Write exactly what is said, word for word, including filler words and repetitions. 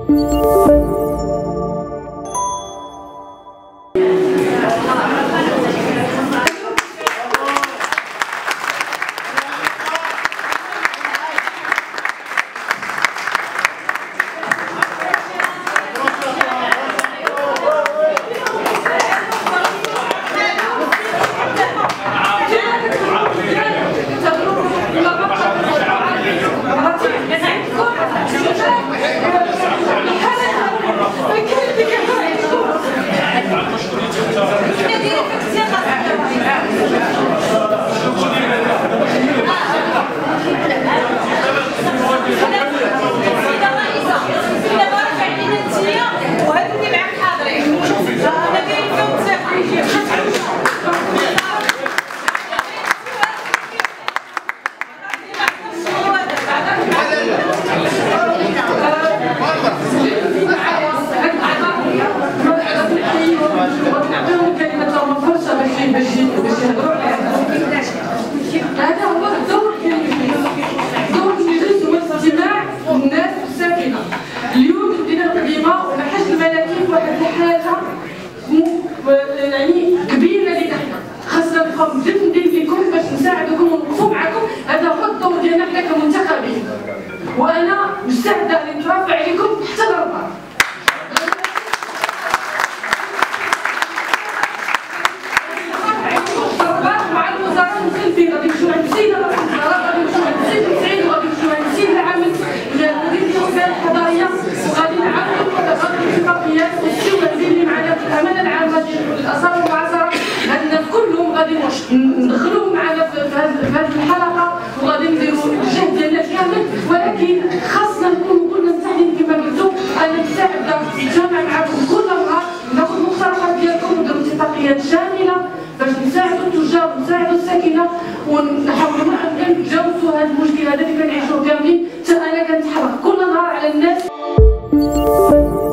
هذا هو الدور دور المجلس هو استماع الناس الساكنه. اليوم بدينا القديمه وحاج الملكي واحد الحاجه يعني كبيره لينا حنا، خاصنا نبقاو مدندين لكم باش نساعدوكم ونوقفوا معكم. هذا هو الدور ديالنا حنا كمنتخبين، وانا مستعده لنترافع عليكم حتى الرباط. مع الوزاره المخلفين غادي نمشيو عند السيده رئيس الوزراء، غادي نمشيو عند السيد سعيد، وغادي نمشيو عند السيد العامل مدير الوزاره الحضاريه، وغادي نعاودو بعض الاتفاقيات والسواسي اللي معنا في الامانه العامه ديال الاثار والمعاصره. هاد الناس كلهم غادي ندخلوهم معنا في هذه الحلقه، وغادي نديروا الجهد ديالنا كامل، ولكن خاصنا نكونوا كلنا مستعدين كما قلتوا. انا مستعده نتجمع معكم كل نهار، ناخذ المقترحات ديالكم ونديروا اتفاقيات شامله باش نساعدوا التجار ونساعدوا الساكنه، ونحاولوا نتجاوزوا هذا المشكل هذا اللي كنعيشوه كاملين. حتى انا كنتحرك كل نهار على الناس.